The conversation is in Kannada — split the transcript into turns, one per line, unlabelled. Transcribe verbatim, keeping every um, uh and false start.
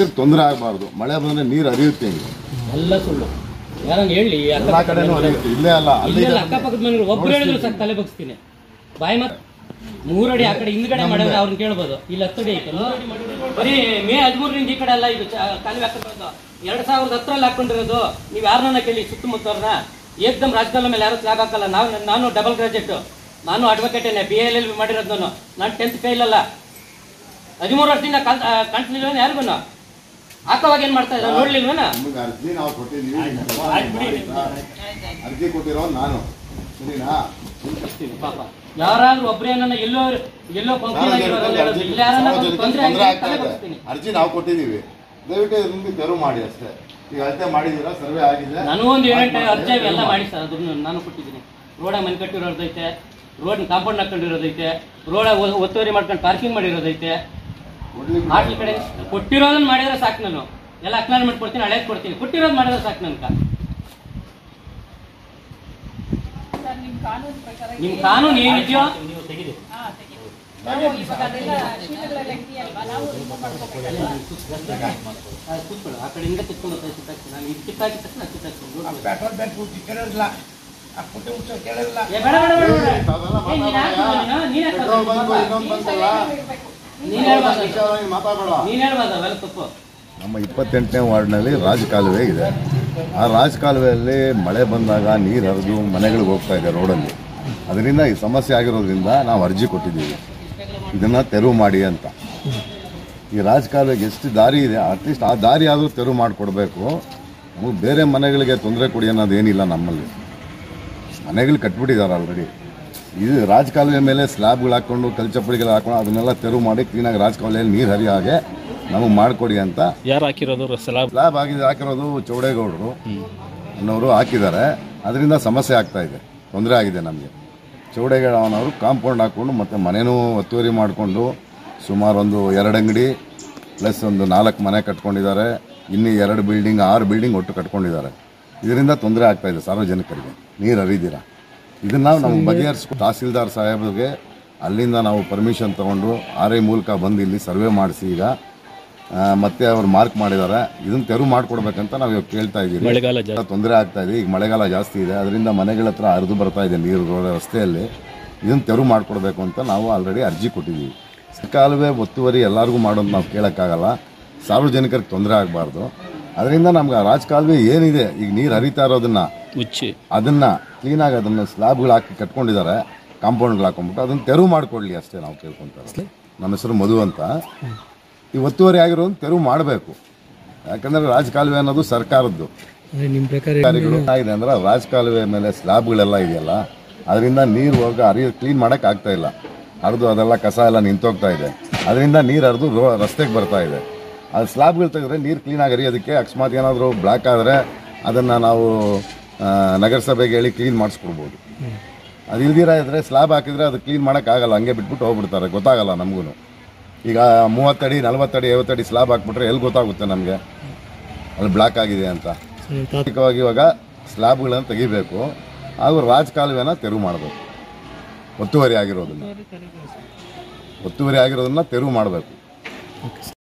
ಸಾರ್ವಜನಿಕರಿಗೆ ತೊಂದರೆ ಆಗಬಾರ್ದು. ಮಳೆ ಬಂದರೆ ನೀರು ಹರಿಯುತ್ತೆ.
ಎಲ್ಲ ಸುಳ್ಳು ಯಾರಂಗೆ ಹೇಳಿ
ಎಲ್ಲ ಕಡೆನೂ ಹರಿಯುತ್ತೆ. ಇಲ್ಲೇ ಅಲ್ಲ, ಅಲ್ಲಿ
ಅಕ್ಕಪಕ್ಕದ ಮನೆಗಳು ಒಬ್ರು ಹೇಳಿದ್ರು ಸರ್ ತಲೆ ಬಗ್ಸ್ತೀನಿ. ಬಾಯಿ ಮಾತು ಮೂರಡಿ ಆ ಕಡೆ ಹಿಂದ್ಗಡೆ ಮಾಡಿದ್ರೆ ಅವ್ರನ್ನ ಕೇಳ್ಬೋದು. ಇಲ್ಲಿ ಹತ್ತಡಿ ಐತೆ ಬರೀ ಮೇ ಹದಿಮೂರರಿಂದ ಈ ಕಡೆ ಎಲ್ಲ ಇದು ಕಾಲುವೆ ಹಾಕೊಂಡಿರೋದು ಎರಡ್ ಸಾವಿರದ ಹತ್ತರಲ್ಲಿ ಹಾಕೊಂಡಿರೋದು. ನೀವು ಯಾರನ್ನ ಕೇಳಿ ಸುತ್ತಮುತ್ತವ್ರನ್ನ ಏಕ್ದಮ್ ರಾಜಕಾಲ ಮೇಲೆ ಯಾರು ಸ್ಲಾಬ್ ಹಾಕಲ್ಲ. ನಾವು ನಾನು ಡಬಲ್ ಗ್ರಾಜುಯೇಟ್, ನಾನು ಅಡ್ವೊಕೇಟೇನೆ, ಬಿ ಎಲ್ ಎಲ್ ಬಿ ಮಾಡಿರೋದು. ನಾನು ನಾನು ಟೆಂತ್ ಫೇಲ್ ಅಲ್ಲ. ಹದಿಮೂರು ವರ್ಷದಿಂದ ಕಾಣಿಸ್ಲಿಲ್ಲ ಯಾರಿಗೂ. ಹಾಕೋವಾಗ ಏನ್ ಮಾಡ್ತಾ ಇದ್ದಾರೆ ನೋಡ್ಲಿಲ್ವನ?
ಅರ್ಜಿ ನಾವು ಕೊಟ್ಟಿದ್ದೀವಿ, ಅರ್ಜಿ ಕೊಟ್ಟಿರೋ ನಾನು ಸರಿನಾ?
ಪಾಪ ಯಾರಾದ್ರೂ ಒಬ್ಬರೇನ ಎಲ್ಲೋ ಎಲ್ಲೋ
ಅರ್ಜಿ ನಾವು ಕೊಟ್ಟಿದ್ದೀವಿ, ದಯವಿಟ್ಟು ನಿಮ್ಗೆ ತೆರವು ಮಾಡಿ ಅಷ್ಟೇ. ಈಗ ಅಳತೆ ಮಾಡಿದೀರಾ, ಸರ್ವೆ ಆಗಿದೆ.
ನಾನು ಒಂದು ಏಳೆಂಟು ಅರ್ಜಿ ಎಲ್ಲ ಮಾಡಿ ಸರ್, ಅದನ್ನು ನಾನು ಕೊಟ್ಟಿದ್ದೀನಿ. ರೋಡ ಮನೆ ಕಟ್ಟಿರೋದೈತೆ, ರೋಡ್ ಕಾಂಪೌಂಡ್ ಹಾಕೊಂಡಿರೋದೈತೆ, ರೋಡ ಒತ್ತುವರಿ ಮಾಡ್ಕೊಂಡು ಪಾರ್ಕಿಂಗ್ ಮಾಡಿರೋದೈತೆ. ಹಾಸ್ಟೆಲ್ ಕಡೆ ಕೊಟ್ಟಿರೋದನ್ನ ಮಾಡಿದ್ರೆ ಸಾಕು. ನಾನು ಎಲ್ಲ ಅಕ್ನಾಲ್ ಮಾಡ್ಕೊಡ್ತೀನಿ, ಹಳೇದ್ ಕೊಡ್ತೀನಿ. ಕೊಟ್ಟಿರೋದು ಮಾಡಿದ್ರೆ ಸಾಕು ನನ್ಕ. ನಿಮ್ ಕಾನೂನು ಏನಿದೆಯೋ ಆ ಕಡೆಯಿಂದ ಕಿತ್ಕೊಂಡು ನಾನು ಇದು ಕಿತ್ತಾಕಿ ತಕ್ಷಣ
ನಮ್ಮ ಇಪ್ಪತ್ತೆಂಟನೇ ವಾರ್ಡ್ನಲ್ಲಿ ರಾಜಕಾಲುವೆ ಇದೆ. ಆ ರಾಜಕಾಲುವೆಯಲ್ಲಿ ಮಳೆ ಬಂದಾಗ ನೀರು ಹರಿದು ಮನೆಗಳಿಗೆ ಹೋಗ್ತಾ ಇದೆ ರೋಡಲ್ಲಿ. ಅದರಿಂದ ಈ ಸಮಸ್ಯೆ ಆಗಿರೋದ್ರಿಂದ ನಾವು ಅರ್ಜಿ ಕೊಟ್ಟಿದ್ದೀವಿ, ಇದನ್ನು ತೆರವು ಮಾಡಿ ಅಂತ. ಈ ರಾಜಕಾಲುವೆಗೆ ಎಷ್ಟು ದಾರಿ ಇದೆ, ಅಟ್ಲೀಸ್ಟ್ ಆ ದಾರಿ ಆದರೂ ತೆರವು ಮಾಡಿಕೊಡ್ಬೇಕು. ನಮಗೆ ಬೇರೆ ಮನೆಗಳಿಗೆ ತೊಂದರೆ ಕೊಡಿ ಅನ್ನೋದೇನಿಲ್ಲ. ನಮ್ಮಲ್ಲಿ ಮನೆಗಳು ಕಟ್ಬಿಟ್ಟಿದ್ದಾರೆ ಆಲ್ರೆಡಿ. ಇದು ರಾಜಕಾಲುವೆ ಮೇಲೆ ಸ್ಲ್ಯಾಬ್ಗಳು ಹಾಕ್ಕೊಂಡು ಕಲ್ಚಪ್ಪಡಿಗಳು ಹಾಕೊಂಡು ಅದನ್ನೆಲ್ಲ ತೆರವು ಮಾಡಿ ಕ್ಲೀನಾಗಿ ರಾಜಕಾಲುವೆಯಲ್ಲಿ ನೀರು ಹರಿಯೋ ಹಾಗೆ ನಮಗೆ ಮಾಡಿಕೊಡಿ ಅಂತ.
ಯಾರು ಹಾಕಿರೋದು ಸ್ಲ್ಯಾಬ್?
ಸ್ಲ್ಯಾಬ್ ಆಗಿದೆ ಹಾಕಿರೋದು ಚೌಡೇಗೌಡರು ಅನ್ನೋರು ಹಾಕಿದ್ದಾರೆ. ಅದರಿಂದ ಸಮಸ್ಯೆ ಆಗ್ತಾ ಇದೆ, ತೊಂದರೆ ಆಗಿದೆ ನಮಗೆ. ಚೌಡೇಗೌಡನವರು ಕಾಂಪೌಂಡ್ ಹಾಕ್ಕೊಂಡು ಮತ್ತು ಮನೆಯೂ ಒತ್ತುವರಿ ಮಾಡಿಕೊಂಡು ಸುಮಾರು ಒಂದು ಎರಡು ಅಂಗಡಿ ಪ್ಲಸ್ ಒಂದು ನಾಲ್ಕು ಮನೆ ಕಟ್ಕೊಂಡಿದ್ದಾರೆ. ಇನ್ನೂ ಎರಡು ಬಿಲ್ಡಿಂಗ್, ಆರು ಬಿಲ್ಡಿಂಗ್ ಒಟ್ಟು ಕಟ್ಕೊಂಡಿದ್ದಾರೆ. ಇದರಿಂದ ತೊಂದರೆ ಆಗ್ತಾಯಿದೆ ಸಾರ್ವಜನಿಕರಿಗೆ, ನೀರು ಹರಿದಿರ. ಇದನ್ನು ನಾವು ಬಗೆಹರಿಸ್ಕೊ ತಹಸೀಲ್ದಾರ್ ಸಾಹೇಬ್ರಿಗೆ ಅಲ್ಲಿಂದ ನಾವು ಪರ್ಮಿಷನ್ ತೊಗೊಂಡು ಆರ್ ಐ ಮೂಲಕ ಬಂದು ಇಲ್ಲಿ ಸರ್ವೆ ಮಾಡಿಸಿ ಈಗ ಮತ್ತೆ ಅವ್ರು ಮಾರ್ಕ್ ಮಾಡಿದ್ದಾರೆ. ಇದನ್ನು ತೆರವು ಮಾಡಿಕೊಡ್ಬೇಕಂತ ನಾವು ಇವಾಗ ಕೇಳ್ತಾ ಇದ್ದೀವಿ.
ಮಳೆಗಾಲ
ತೊಂದರೆ ಆಗ್ತಾ ಇದೆ, ಈಗ ಮಳೆಗಾಲ ಜಾಸ್ತಿ ಇದೆ, ಅದರಿಂದ ಮನೆಗಳ ಹತ್ರ ಹರಿದು ಬರ್ತಾ ಇದೆ ನೀರು ರಸ್ತೆಯಲ್ಲಿ. ಇದನ್ನು ತೆರವು ಮಾಡಿಕೊಡ್ಬೇಕು ಅಂತ ನಾವು ಆಲ್ರೆಡಿ ಅರ್ಜಿ ಕೊಟ್ಟಿದ್ದೀವಿ. ಕಾಲುವೆ ಒತ್ತುವರಿ ಎಲ್ಲರಿಗೂ ಮಾಡೋದು ನಾವು ಕೇಳೋಕ್ಕಾಗಲ್ಲ, ಸಾರ್ವಜನಿಕರಿಗೆ ತೊಂದರೆ ಆಗಬಾರ್ದು. ಅದರಿಂದ ನಮ್ಗೆ ಆ ರಾಜಕಾಲುವೆ ಏನಿದೆ ಈಗ ನೀರು ಹರಿತಾ ಇರೋದನ್ನ
ಮುಚ್ಚಿ
ಅದನ್ನು ಕ್ಲೀನಾಗಿ ಅದನ್ನು ಸ್ಲ್ಯಾಬ್ಗಳು ಹಾಕಿ ಕಟ್ಕೊಂಡಿದ್ದಾರೆ, ಕಾಂಪೌಂಡ್ಗಳು ಹಾಕೊಂಡ್ಬಿಟ್ಟು ಅದನ್ನು ತೆರವು ಮಾಡಿಕೊಡ್ಲಿ ಅಷ್ಟೇ ನಾವು ಕೇಳ್ಕೊತಾರೆ. ನಮ್ಮ ಹೆಸರು ಮಧು ಅಂತ. ಈ ಒತ್ತುವರಿ ಆಗಿರೋದು ತೆರವು ಮಾಡಬೇಕು. ಯಾಕಂದರೆ ರಾಜಕಾಲುವೆ ಅನ್ನೋದು ಸರ್ಕಾರದ್ದು.
ನಿಮ್ಮ ಪ್ರಕಾರ
ಆಗಿದೆ ಅಂದ್ರೆ ರಾಜಕಾಲುವೆ ಮೇಲೆ ಸ್ಲ್ಯಾಬ್ಗಳೆಲ್ಲ ಇದೆಯಲ್ಲ, ಅದರಿಂದ ನೀರು ಹೋಗ ಹರಿಯೋ ಕ್ಲೀನ್ ಮಾಡೋಕ್ಕೆ ಆಗ್ತಾ ಇಲ್ಲ. ಹರಿದು ಅದೆಲ್ಲ ಕಸ ಎಲ್ಲ ನಿಂತೋಗ್ತಾ ಇದೆ. ಅದರಿಂದ ನೀರು ಹರಿದು ರೋ ರಸ್ತೆಗೆ ಬರ್ತಾ ಇದೆ. ಅದು ಸ್ಲ್ಯಾಬ್ಗಳು ತೆಗೆದ್ರೆ ನೀರು ಕ್ಲೀನಾಗಿ ಹರಿಯೋದಕ್ಕೆ ಅಕಸ್ಮಾತ್ ಏನಾದರೂ ಬ್ಲ್ಯಾಕ್ ಆದರೆ ಅದನ್ನು ನಾವು ನಗರಸಭೆಗೆ ಹೇಳಿ ಕ್ಲೀನ್ ಮಾಡಿಸ್ಕೊಡ್ಬೋದು. ಅದು ಇಲ್ದಿರ ಇದ್ದರೆ ಸ್ಲ್ಯಾಬ್ ಹಾಕಿದರೆ ಅದು ಕ್ಲೀನ್ ಮಾಡೋಕ್ಕಾಗಲ್ಲ, ಹಂಗೆ ಬಿಟ್ಬಿಟ್ಟು ಹೋಗ್ಬಿಡ್ತಾರೆ, ಗೊತ್ತಾಗಲ್ಲ ನಮಗೂ. ಈಗ ಮೂವತ್ತಡಿ ನಲ್ವತ್ತಡಿ ಐವತ್ತಡಿ ಸ್ಲ್ಯಾಬ್ ಹಾಕ್ಬಿಟ್ರೆ ಎಲ್ಲಿ ಗೊತ್ತಾಗುತ್ತೆ ನಮಗೆ ಅಲ್ಲಿ ಬ್ಲ್ಯಾಕ್ ಆಗಿದೆ ಅಂತ. ತಾತ್ವಿಕವಾಗಿ ಇವಾಗ ಸ್ಲ್ಯಾಬ್ಗಳನ್ನು ತೆಗಿಬೇಕು, ಹಾಗೂ ರಾಜಕಾಲುವೆನ ತೆರವು ಮಾಡಬೇಕು. ಒತ್ತುವರಿ ಆಗಿರೋದನ್ನು ಒತ್ತುವರಿ ಆಗಿರೋದನ್ನ ತೆರವು ಮಾಡಬೇಕು.